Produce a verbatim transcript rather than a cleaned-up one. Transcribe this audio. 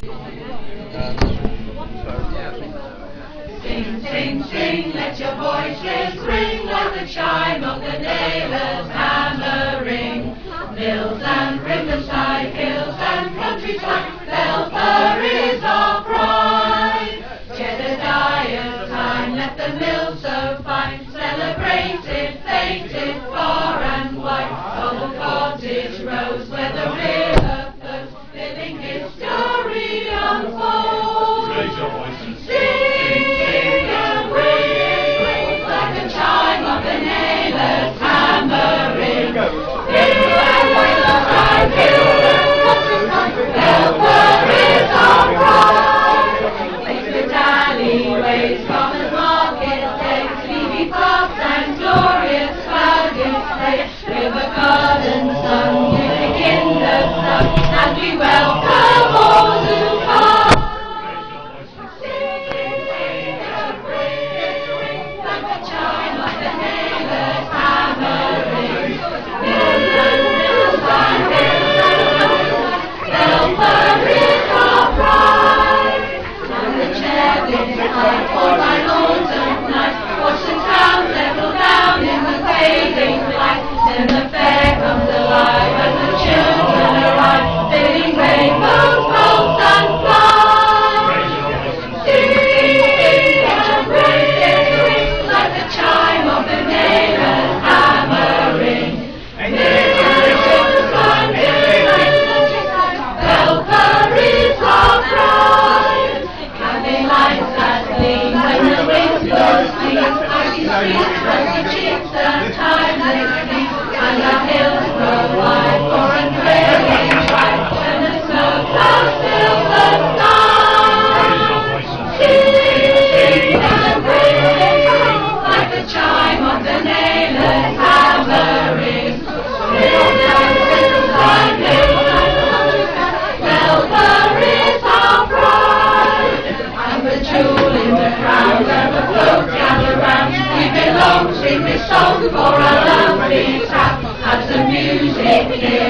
Sing, sing, sing, let your voices ring like the chime of the nailers hammering. Mills and riverside, hills and countryside, Belper is our pride. Jedediah's time, let the mill so fine, celebrated, fated, far and wide. Cobbled cottage rose where the river flows, living history unfolds. Raise your voices. Sing and ring like the chime of the nailers hammering. Hill and riverside, hills and countryside, Belper is our pride. Sacred alleyways, farmers' marketplace, Leafy parks and glorious faggot place, river gardens sung, music in the sun, and we welcome all who come. Sing and ring like the chime of the nailers hammering. Mills and mills and hills and countryside, Belper is our pride. Climb the Chevin, high for an autumn night, watch the town settle down in the fading light. Then the fair comes alive as the children arrive, filling rainbows, bolts and flies. Sing and ring like the chime of the nailers hammering. Mills and hills and countryside, Belper is our pride. Candle lights that gleam when the wind blows clean, icy streets, rosy cheeks and timeless sleep, and the hills grow wide for a thrilling ride, and the snow clouds fill the sky. Sing and ring like the chime of the nailers hammering. Mills and riverside, hills and countryside, Belper is our pride. And the jewel in the crown where the folk gather round, we belong, sing this song for our lovely town. As the music